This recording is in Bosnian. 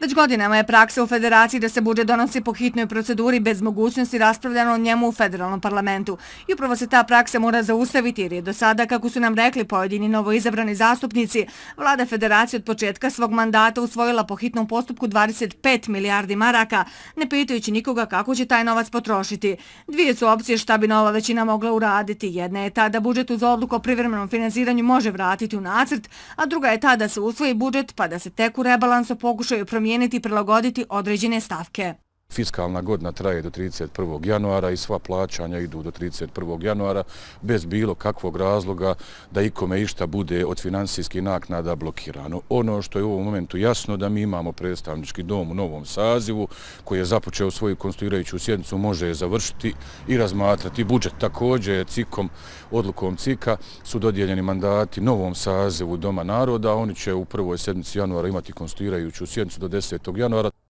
Već godinama je praksa u Federaciji da se budžet donosi po hitnoj proceduri bez mogućnosti raspravljanja o njemu u federalnom parlamentu. I upravo se ta praksa mora zaustaviti jer je do sada, kako su nam rekli pojedini novoizabrani zastupnici, vlada Federacije od početka svog mandata usvojila po hitnom postupku 25 milijardi maraka, ne pitajući nikoga kako će taj novac potrošiti. Dvije su opcije šta bi nova većina mogla uraditi. Jedna je ta da budžet uz odluku o privremenom finansiranju može vratiti u nacrt, a druga je ta da se usvoji budžet pa da se tek u rebalansu pokušaju promijeniti i prilagoditi određene stavke. Fiskalna godina traje do 31. januara i sva plaćanja idu do 31. januara bez bilo kakvog razloga da ikome išta bude od finansijskih naknada blokirano. Ono što je u ovom momentu jasno da mi imamo predstavnički dom u novom sazivu koji je započeo svoju konstituirajuću sjednicu, može završiti i razmatrati budžet. Također odlukom CIK-a su dodijeljeni mandati novom sazivu Doma naroda, oni će u prvoj sedmici januara imati konstituirajuću sjednicu do 10. januara.